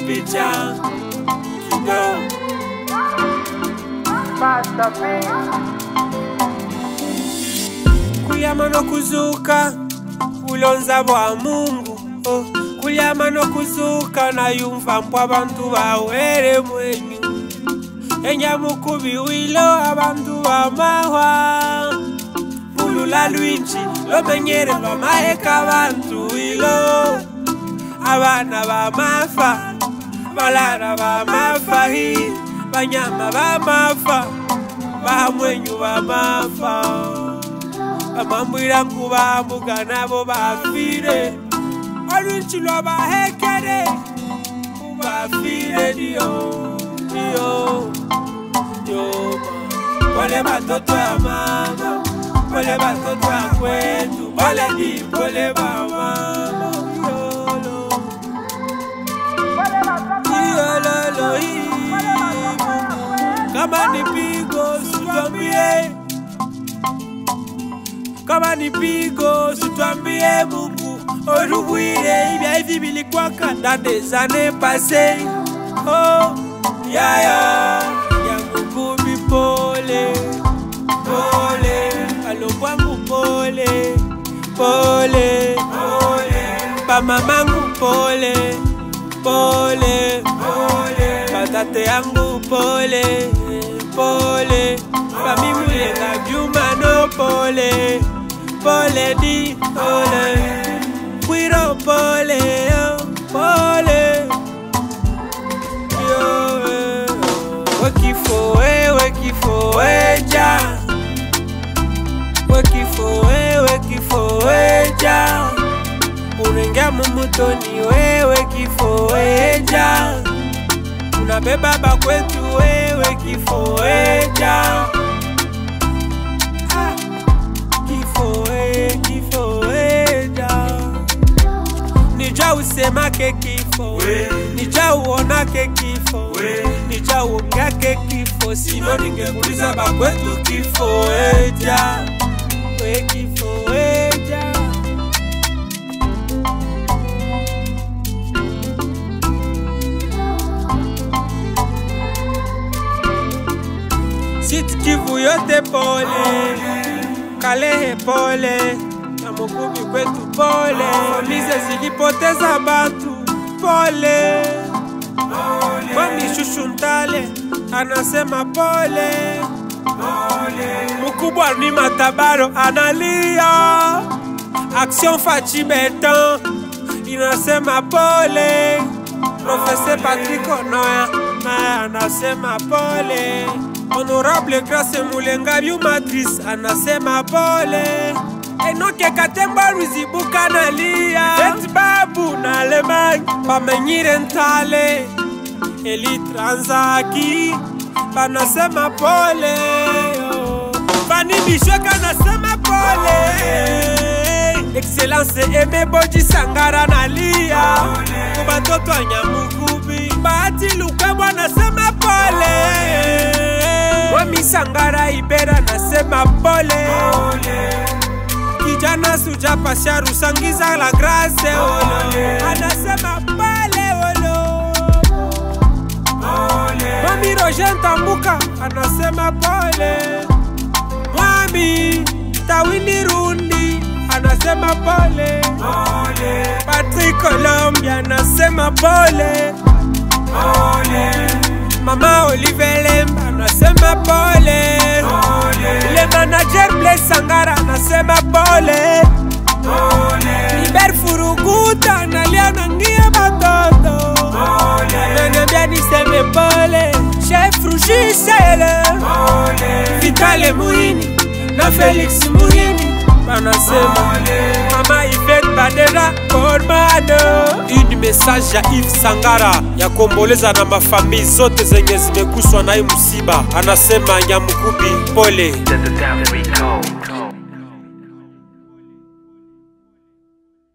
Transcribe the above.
picha kidogo. Kulyama no kuzuka ulonza bwa Mungu, oh. Kulyama no kuzuka na yumva mpwa abantu bawere mwenyu. Enyamukubi wilo abantu bamahwa mulula lwinji lomenyere lwamaeka abantu wilo. Abana bamafa, balala bamafa, banyama bamafa, bamwenyu bamafa. Bamambwira nkubambuga nabo bafire, olwinji lwabahekere bafire dio. Pole batoto ya mama, pole batoto ya kwetu, pole di, pole mama. Yololo, kama ni pigo situambie, kama ni pigo situambie Mungu. Orubuire ibya hivi bilikwaka dans des années passées. Oh, yaya yangukubi pole, pole, alobwangu pole, pole, pole, pamamangu pole, pole, pole, patate yangu pole, pole, pamimulenga Juma no pole, pole di, pole, Kwiro pole, pole. Wekifo eja, wekifo eja, unenga mumutoni wewe kifo eja, unabeba bakwetu wewe kifo eja. Kifo eja, nija usema ke kifo, nija uona ke kifo, nija uongea ke kifo, sino ningekuliza bakwetu kifo eja, we kifo eja. Siti Kivu yote pole, Kalehe pole, Nyamukubi kwetu pole, Lize zilipoteza batu pole, Mami Shushuntale anasema pole, Mukubwa ni Matabaro analia, Action Fachi Beton inasema pole, Professeur Patrick Onoya anasema pole, Honorable Grace Mulenga Biumatrice anasema pole, Enoke Katemba Ruzibuka nalia, Eti Babu na Alemany bamenyire ntale, Eli Tranzaki banasema pole, Fani Bishweka anasema pole, Excellence Eme Boji Sangara nalia, Kubatoto wa Nyamukubi, Bahati Lukabwa anasema pole, Wami Sangara Ibera anasema pole, Kijana Suja Pasha Rusangiza la Grace anasema pole wolo. Mami Roger Tambuka anasema pole, Mwami Tawini Rundi anasema pole, Patrick Colombia anasema pole, Mama Olive Lemba anasema pole, le manager Blaise Sangara anasema pole, Liber Furuguta analia nangia batoto, ananiambia niseme pole, Chef Rugisele, Vitale Muhini na Felix Muhini banasema, Mama Yvette Badera Kormano. Une message ya Yves Sangara ya komboleza na mafamii zote zenye zimeguswa na hii msiba, anasema Nyamukubi pole.